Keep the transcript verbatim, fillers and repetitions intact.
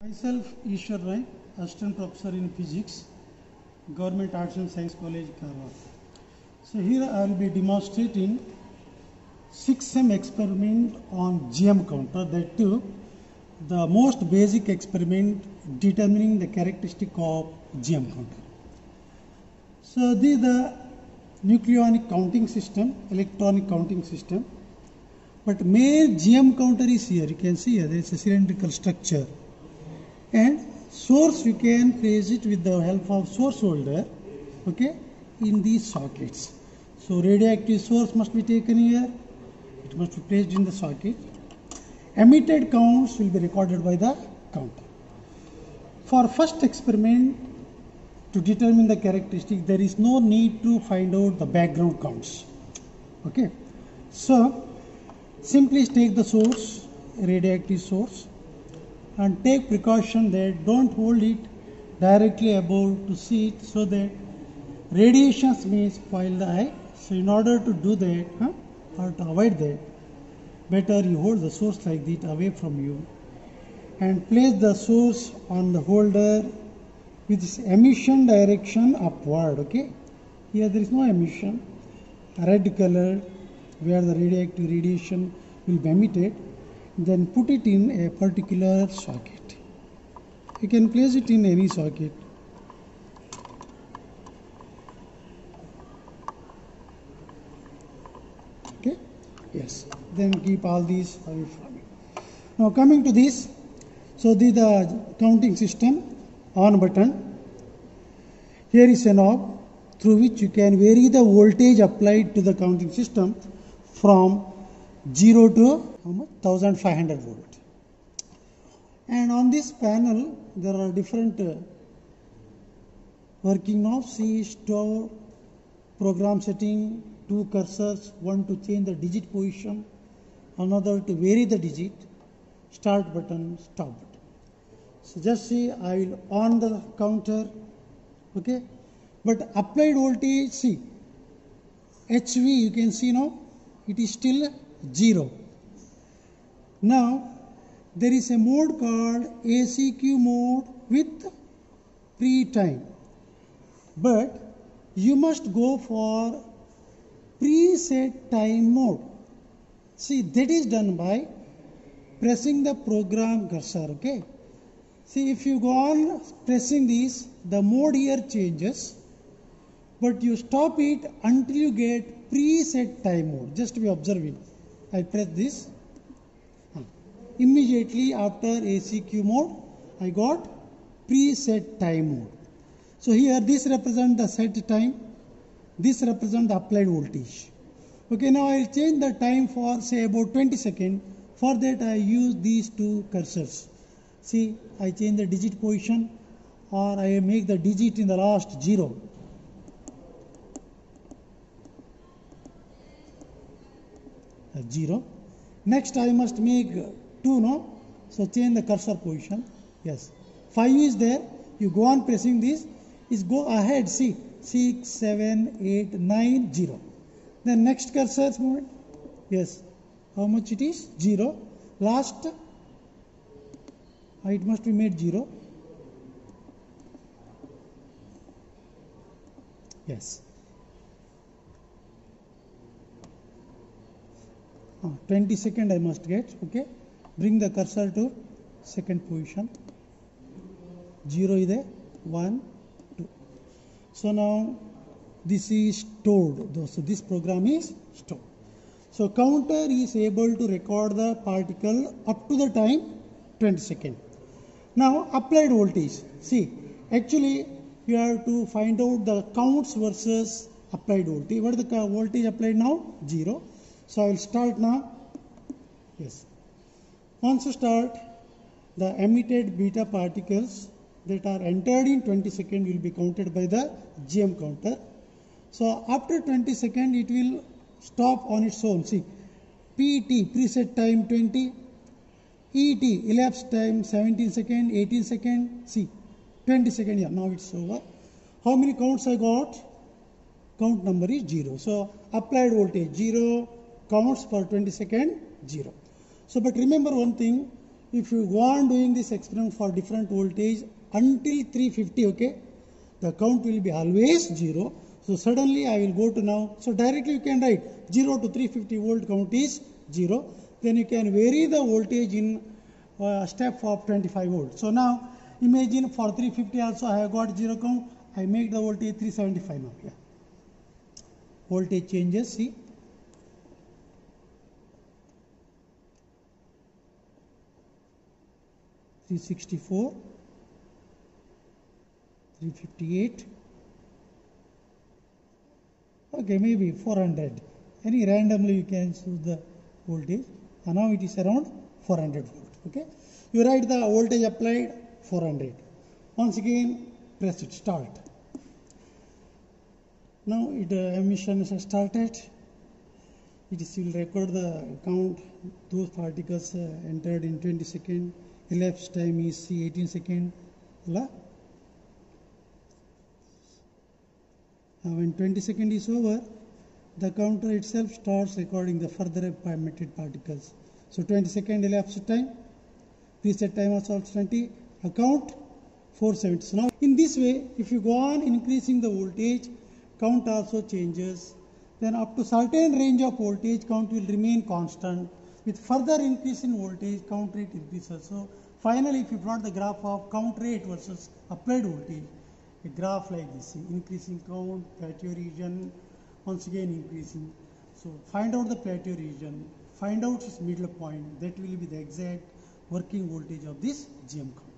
Myself, Ishwar Rai, Assistant Professor in Physics, Government Arts and Science College, Karwar. So here I will be demonstrating six sem experiment on G M counter, that too the most basic experiment determining the characteristic of G M counter. So this is the nucleonic counting system, electronic counting system, but main G M counter is here. You can see here there is a cylindrical structure, and source you can place it with the help of source holder, okay, in these sockets. So radioactive source must be taken here, it must be placed in the socket. Emitted counts will be recorded by the counter. For first experiment, to determine the characteristic, there is no need to find out the background counts, okay. So simply take the source, radioactive source, and take precaution that don't hold it directly above to see it, so that radiations may spoil the eye. So in order to do that, huh, or to avoid that, better you hold the source like this away from you and place the source on the holder with this emission direction upward, okay. Here there is no emission, red color where the radioactive radiation will be emitted. Then put it in a particular socket. You can place it in any socket. Okay, yes. Then keep all these away from you. Now coming to this, so this is the counting system. On button. Here is a knob through which you can vary the voltage applied to the counting system from zero to how much? one thousand five hundred volt. And on this panel there are different uh, working knobs. See, store, program setting, two cursors, one to change the digit position, another to vary the digit, start button, stop button. So just see, I will on the counter, okay, but applied voltage, see, H V you can see now, it is still zero. Now there is a mode called A C Q mode with pre-time, but you must go for preset time mode. See, that is done by pressing the program cursor, okay. See, if you go on pressing this, the mode here changes, but you stop it until you get preset time mode. Just be observing. I press this. Immediately after A C Q mode, I got preset time mode. So here this represents the set time, this represents the applied voltage. Okay, now I will change the time for say about twenty seconds. For that I use these two cursors. See, I change the digit position, or I make the digit in the last zero. A zero. Next I must make two, no? So change the cursor position. Yes. five is there. You go on pressing this. Is go ahead. See. six, seven, eight, nine, zero. Then next cursor movement. Yes. How much it is? zero. Last. It must be made zero. Yes. Oh, twenty second I must get, okay. Bring the cursor to second position. zero is there, one, two. So now this is stored. So this program is stored. So counter is able to record the particle up to the time twenty second. Now applied voltage. See, actually you have to find out the counts versus applied voltage. What is the voltage applied now? zero. So I will start now. Yes. Once you start, the emitted beta particles that are entered in twenty seconds will be counted by the G M counter. So after twenty seconds, it will stop on its own. See, P T, preset time twenty, E T, elapsed time seventeen seconds, eighteen seconds, see, twenty seconds, yeah, now it's over. How many counts I got? Count number is zero. So applied voltage zero, counts for twenty seconds, zero. So but remember one thing, if you go on doing this experiment for different voltage until three fifty, okay, the count will be always zero. So suddenly I will go to now, so directly you can write zero to three fifty volt count is zero. Then you can vary the voltage in a step of twenty-five volts. So now imagine for three fifty also I have got zero count, I make the voltage three seventy-five now. Yeah. Voltage changes, see. three sixty-four, three fifty-eight, okay, maybe four hundred. Any randomly you can choose the voltage, and now it is around four hundred volt. Okay, you write the voltage applied four hundred. Once again, press it, start. Now it uh, emission has started. It is will record the count. Those particles uh, entered in twenty seconds. Elapsed time is eighteen seconds. Now when twenty seconds is over, the counter itself starts recording the further emitted particles. So twenty second elapsed time, preset time was also twenty, account four seventy. So now in this way, if you go on increasing the voltage, count also changes. Then up to certain range of voltage, count will remain constant. With further increase in voltage, count rate increases. So finally, if you plot the graph of count rate versus applied voltage, a graph like this, increasing count, plateau region, once again increasing. So find out the plateau region, find out its middle point, that will be the exact working voltage of this G M count.